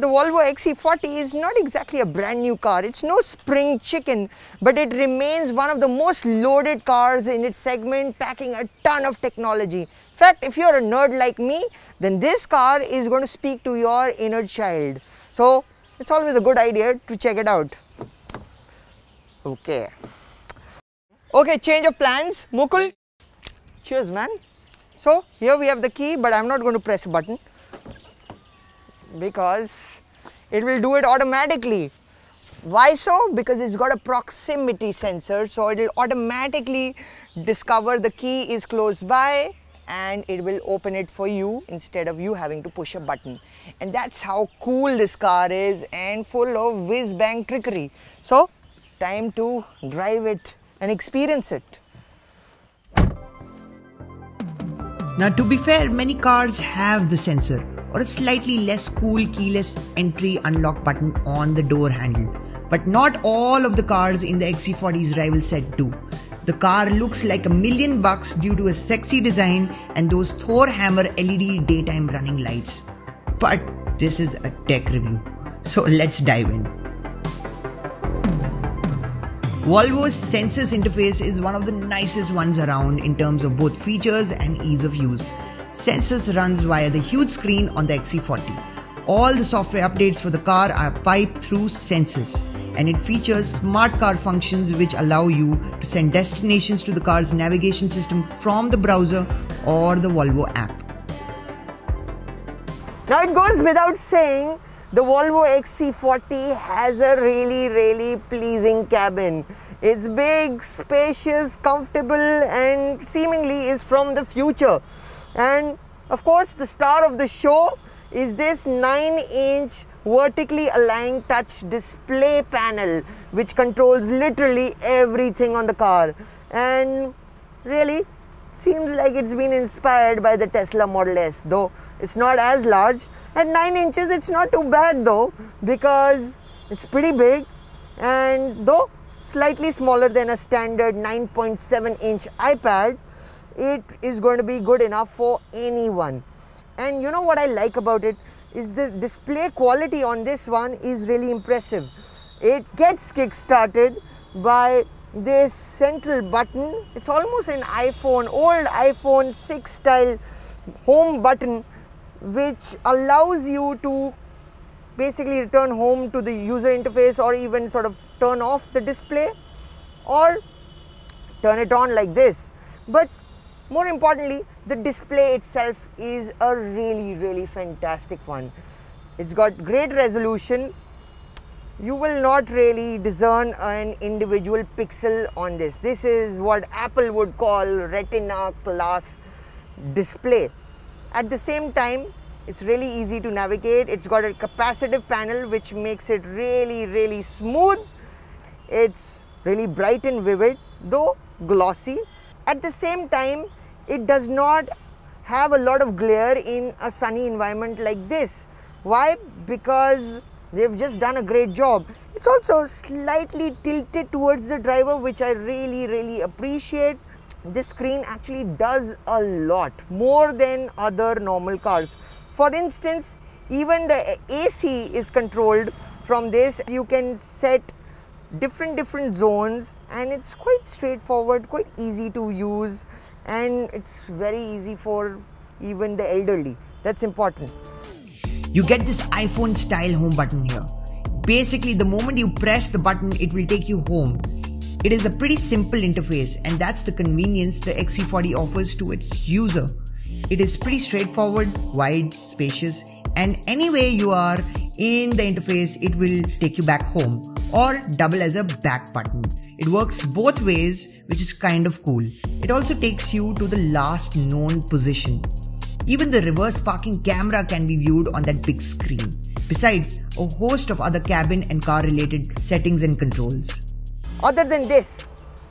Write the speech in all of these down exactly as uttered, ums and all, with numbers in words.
Volvo X C forty is not exactly a brand new car. It's no spring chicken, but it remains one of the most loaded cars in its segment, packing a ton of technology. In fact, if you're a nerd like me, then this car is going to speak to your inner child. So it's always a good idea to check it out. Okay. Okay, change of plans. Mukul, cheers, man. So here we have the key, but I'm not going to press a button because it will do it automatically. Why so? Because it's got a proximity sensor, so it will automatically discover the key is close by and it will open it for you instead of you having to push a button. And that's how cool this car is and full of whiz-bang trickery. So time to drive it and experience it. Now, to be fair, many cars have the sensor or a slightly less cool keyless entry unlock button on the door handle. But not all of the cars in the X C forty's rival set do. The car looks like a million bucks due to a sexy design and those Thor Hammer L E D daytime running lights. But this is a tech review, so let's dive in. Volvo's Sensors interface is one of the nicest ones around in terms of both features and ease of use. Sensors runs via the huge screen on the X C forty. All the software updates for the car are piped through Sensors, and it features smart car functions which allow you to send destinations to the car's navigation system from the browser or the Volvo app. Now it goes without saying, the Volvo X C forty has a really, really pleasing cabin. It's big, spacious, comfortable, and seemingly is from the future. And of course, the star of the show is this nine inch vertically aligned touch display panel, which controls literally everything on the car. And really seems like it's been inspired by the Tesla Model S, though it's not as large. At nine inches, it's not too bad though, because it's pretty big, and though slightly smaller than a standard nine point seven inch iPad, it is going to be good enough for anyone. And you know what I like about it is the display quality on this one is really impressive. It gets kick-started by this central button. It's almost an iPhone, old iPhone six style home button, which allows you to basically return home to the user interface, or even sort of turn off the display or turn it on like this. But more importantly, the display itself is a really, really fantastic one. It's got great resolution. You will not really discern an individual pixel on this. This is what Apple would call retina class display. At the same time, it's really easy to navigate. It's got a capacitive panel which makes it really, really smooth. It's really bright and vivid, though glossy. At the same time, it does not have a lot of glare in a sunny environment like this. Why? Because they've just done a great job. It's also slightly tilted towards the driver, which I really, really appreciate. This screen actually does a lot more than other normal cars. For instance, even the A C is controlled from this. You can set different different zones, and it's quite straightforward, quite easy to use, and it's very easy for even the elderly. That's important. You get this iPhone style home button here. Basically, the moment you press the button, it will take you home. It is a pretty simple interface, and that's the convenience the X C forty offers to its user. It is pretty straightforward, wide, spacious, and anyway you are in the interface, it will take you back home or double as a back button. It works both ways, which is kind of cool. It also takes you to the last known position. Even the reverse parking camera can be viewed on that big screen. Besides, a host of other cabin and car related settings and controls. Other than this,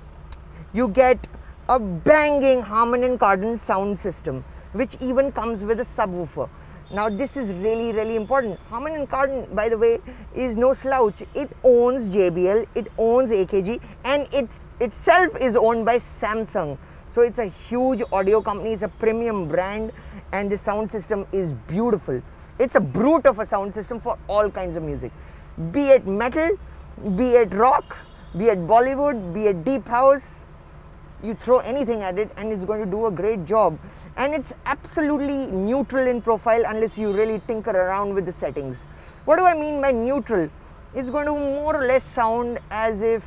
you get a banging Harman Kardon sound system, which even comes with a subwoofer. Now this is really, really important. Harman Kardon, by the way, is no slouch. It owns J B L, it owns A K G, and it itself is owned by Samsung. So it's a huge audio company, it's a premium brand, and the sound system is beautiful. It's a brute of a sound system for all kinds of music. Be it metal, be it rock, be it Bollywood, be it deep house. You throw anything at it and it's going to do a great job. And it's absolutely neutral in profile unless you really tinker around with the settings. What do I mean by neutral? It's going to more or less sound as if,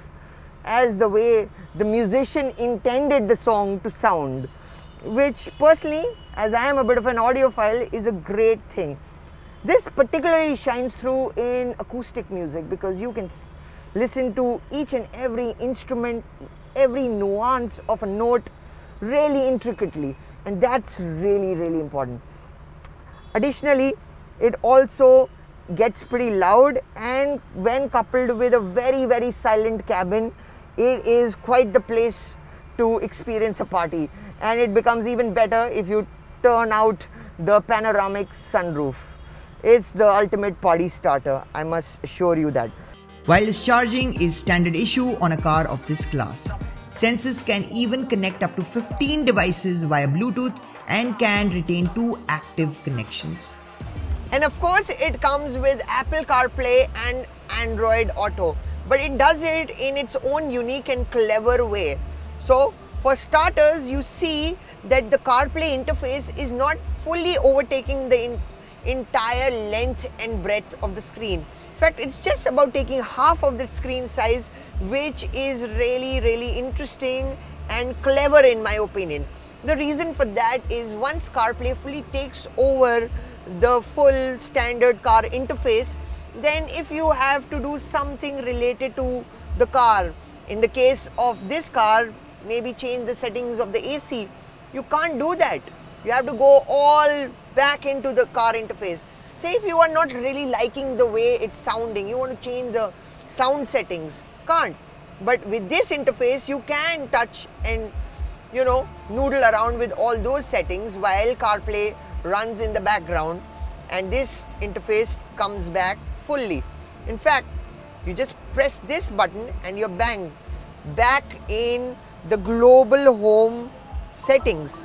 as the way the musician intended the song to sound, which personally, as I am a bit of an audiophile, is a great thing. This particularly shines through in acoustic music because you can listen to each and every instrument, every nuance of a note really intricately, and that's really really important. Additionally, it also gets pretty loud, and when coupled with a very very silent cabin, it is quite the place to experience a party. And it becomes even better if you turn out the panoramic sunroof. It's the ultimate party starter, I must assure you that. Wireless charging is standard issue on a car of this class. Sensors can even connect up to fifteen devices via Bluetooth and can retain two active connections. And of course, it comes with Apple CarPlay and Android Auto, but it does it in its own unique and clever way. So, for starters, you see that the CarPlay interface is not fully overtaking the in entire length and breadth of the screen. In fact, it's just about taking half of the screen size, which is really really interesting and clever in my opinion. The reason for that is once CarPlay fully takes over the full standard car interface, then if you have to do something related to the car, in the case of this car, maybe change the settings of the A C, you can't do that. You have to go all back into the car interface. Say if you are not really liking the way it's sounding, you want to change the sound settings, can't. But with this interface, you can touch and, you know, noodle around with all those settings while CarPlay runs in the background, and this interface comes back fully. In fact, you just press this button and you're bang back in the global home settings.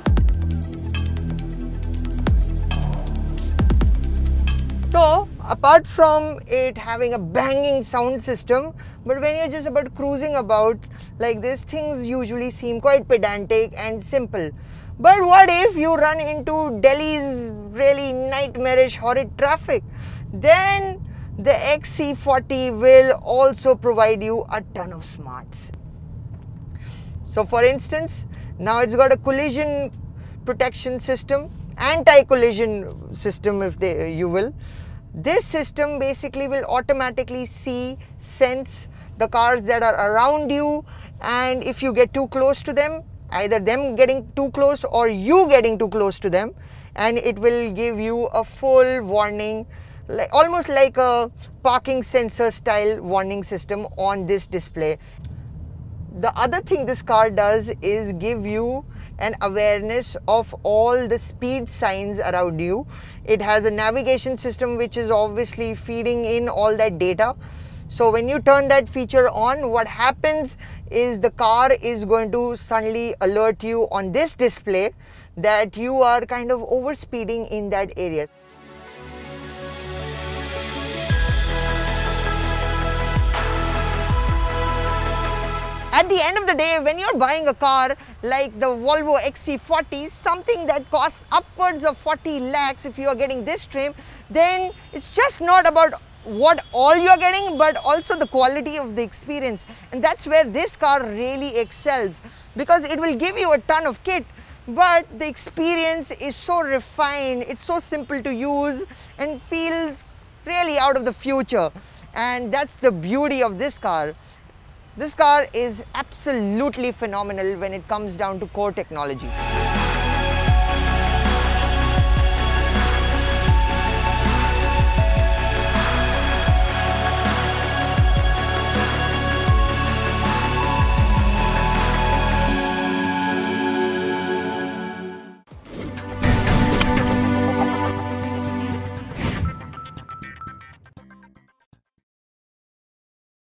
So, apart from it having a banging sound system, but when you're just about cruising about like this, things usually seem quite pedantic and simple. But what if you run into Delhi's really nightmarish horrid traffic? Then the X C forty will also provide you a ton of smarts. So for instance, now it's got a collision protection system, anti-collision system if they, you will. This system basically will automatically see, sense the cars that are around you, and if you get too close to them, either them getting too close or you getting too close to them, and it will give you a full warning, like almost like a parking sensor style warning system on this display. The other thing this car does is give you an awareness of all the speed signs around you. It has a navigation system which is obviously feeding in all that data. So when you turn that feature on, what happens is the car is going to suddenly alert you on this display that you are kind of overspeeding in that area. At the end of the day, when you're buying a car like the Volvo X C forty, something that costs upwards of forty lakhs if you are getting this trim, then it's just not about what all you're getting, but also the quality of the experience. And that's where this car really excels, because it will give you a ton of kit, but the experience is so refined, it's so simple to use and feels really out of the future. And that's the beauty of this car. This car is absolutely phenomenal when it comes down to core technology.